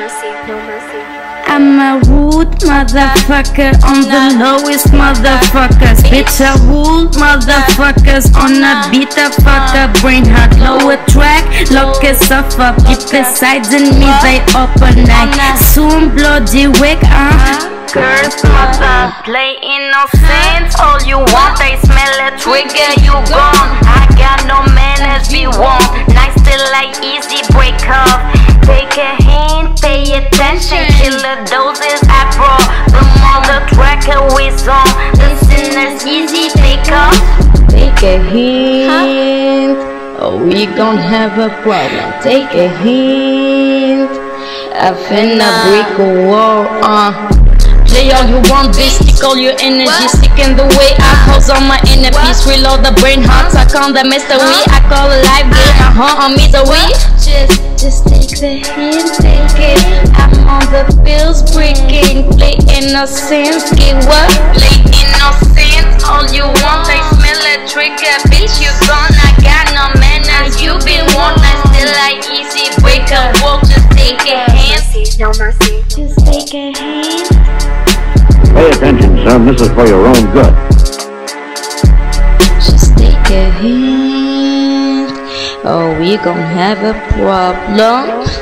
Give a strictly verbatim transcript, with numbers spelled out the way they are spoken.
mercy, no mercy. I'm a rude motherfucker on the lowest motherfuckers. Bitch, I ruled motherfuckers on a beta fucker. Brain hard, lower track, lock it suffer. People sides in me, they open night. Soon bloody wig, uh. Curse mother, play innocent. All you want, they smell a trigger, you gone. I got no manners, be warm. Nice till like easy break off. Take a hint, pay attention. Killer doses I brought from all the tracker we on. The sinners easy take off. Take a hint, or we gon' have a problem. Take a hint, I finna break a wall, uh. Play all you want, bitch, stick all your energy. Stick in the way I pose on my inner peace. Reload the brain hearts, I call the mystery. I call a live game, uh huh, on misery. Just, just take the hint, take it. I'm on the bills, breaking. Play innocent, get what? Play innocent, all you want, they smell a trigger. Bitch, you gone, I got no manners. You been one night, still like easy break a wall. Just take a hint, No mercy. just take a hint. Pay attention, son. This is for your own good. Just take a hint, or we gon' have a problem.